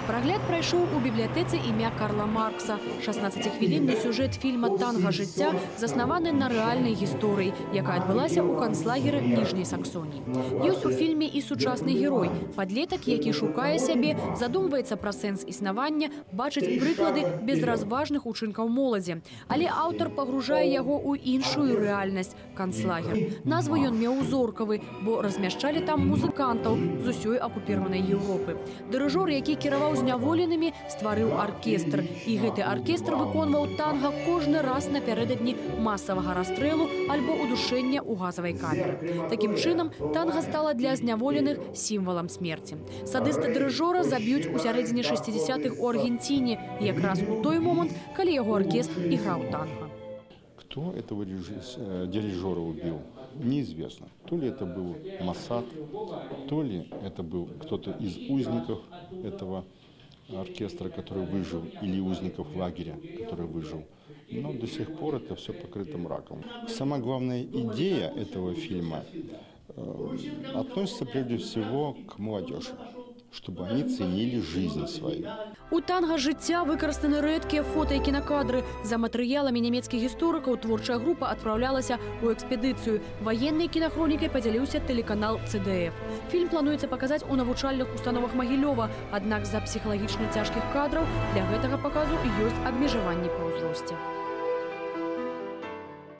Прагляд прайшоў у бібліятэцы імя Карла Маркса. 16-хвілінны сюжэт фільма «Танга жыцця» заснаваны на рэальнай гісторыі, якая адбылася ў канцлагеры Ніжняй Саксоніі. Ёсць у фільме і сучасны герой, падлетак, які шукае сябе, задумваецца пра сэнс існавання, бачыць прыклады безразважных учынкаў моладзі. Але аўтар пагружае яго ў іншую рэальнасць – канцлагер. Назву ён меў узоркавы, бо размяшчалі там музыкантаў з усёй акупіраванай Еўропы. Дырыжор, які кіраваў зняволенымі, стварыў аркестр. І гэты аркестр выконваў танга кожны раз напярэдадні масавага расстрэлу альбо удушэння ў газавай камеры. Такім чынам, танга стала для зняволеных сімвалам смерці. Садыста дырыжора заб'юць у сярэдзіне 60-х у Аргенціне, якраз у той момант, калі яго аркестр іграў танга. Кто этого дирижера убил, неизвестно. То ли это был Моссад, то ли это был кто-то из узников этого оркестра, который выжил, или узников лагеря, который выжил. Но до сих пор это все покрыто мраком. Самая главная идея этого фильма относится прежде всего к молодежи, чтобы они ценили жизнь свою. У «Танга жыцця» выкарыстаны рэдкія фота і кінакадры. За матэрыяламі нямецкіх гісторыкаў творчая група адпраўлялася ў экспедыцыю. Ваеннай кінахронікай падзяліўся тэлеканал ЦДФ. Фільм плануецца паказаць у навучальных установах Магілёва, аднак з-за псіхалагічна цяжкіх кадраў для гэтага паказу ёсць абмежаванні па ўзросце.